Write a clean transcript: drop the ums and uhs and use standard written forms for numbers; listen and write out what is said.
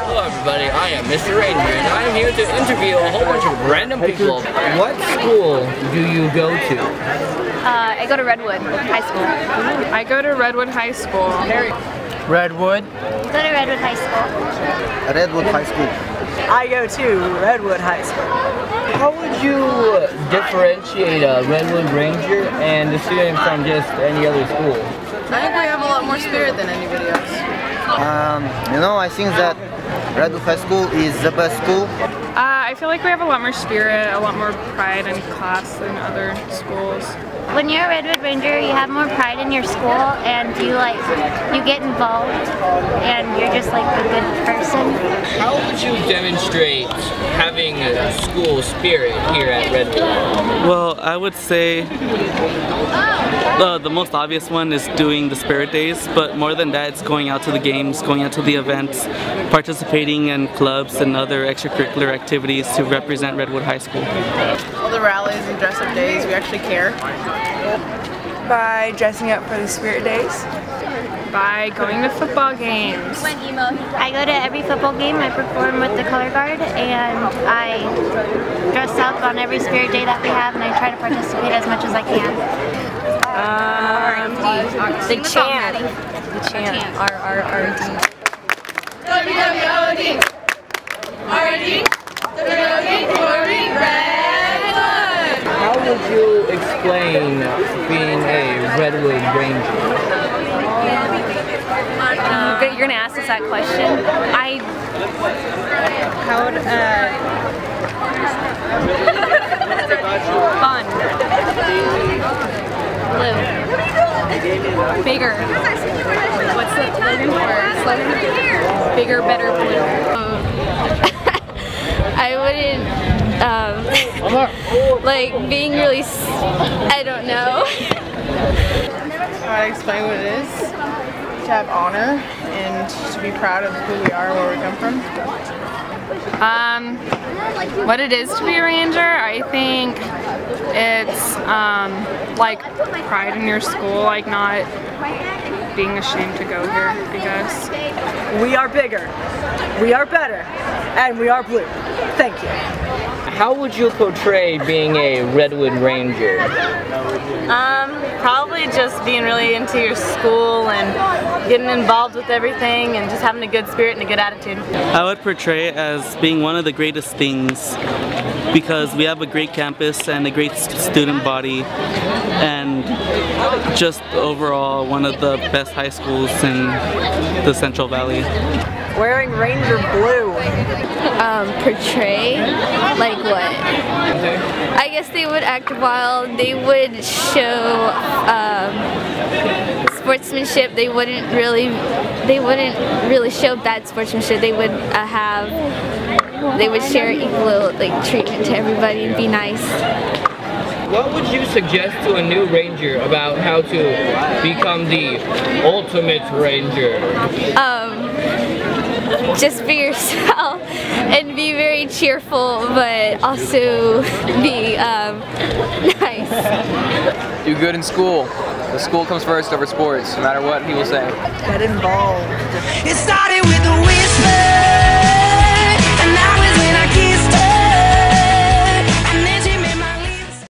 Hello everybody, I am Mr. Ranger and I am here to interview a whole bunch of random people. What school do you go to? I go to Redwood High School. I go to Redwood High School. Redwood? I go to Redwood High School. Redwood High School. I go to Redwood High School. How would you differentiate a Redwood Ranger and a student from just any other school? I think we have a lot more spirit than anybody else. I think that Redwood High School is the best school. I feel like we have a lot more spirit, a lot more pride in class than other schools. When you're a Redwood Ranger, you have more pride in your school, and you get involved, and you're just like a good person. How would you demonstrate having a school spirit here at Redwood? Well, I would say the most obvious one is doing the Spirit Days, but more than that, it's going out to the games, going out to the events, participating in clubs and other extracurricular activities to represent Redwood High School. All the rallies and dress-up days, we actually care. By dressing up for the Spirit Days. By going to football games. I go to every football game, I perform with the color guard, and I dress up on every Spirit Day that we have, and I try to participate as much as I can. The chant. The chant. R-R-R-D. WWOD. RD. WWOD. Redwood. How would you explain being a Redwood Ranger? You're gonna ask us that question? How would, Fun. Blue. bigger. What's the slogan? Bigger, better, blue. I wouldn't, like being really, I don't know. How to explain what it is? To have honor and to be proud of who we are and where we come from. What it is to be a ranger, I think it's like pride in your school, like not being ashamed to go here, I guess. We are bigger, we are better, and we are blue. Thank you. How would you portray being a Redwood Ranger? Probably just being really into your school and getting involved with everything and just having a good spirit and a good attitude. I would portray it as being one of the greatest things because we have a great campus and a great student body and just overall one of the best high schools in the Central Valley. Wearing Ranger blue. Portray? Like what? I guess they would act wild, they would show sportsmanship, they wouldn't really show bad sportsmanship, they would share equal treatment to everybody and be nice. What would you suggest to a new ranger about how to become the ultimate ranger? Just be yourself and be very cheerful, but also be nice. Do good in school. The school comes first over sports, no matter what people say. Get involved. It started with a whisper.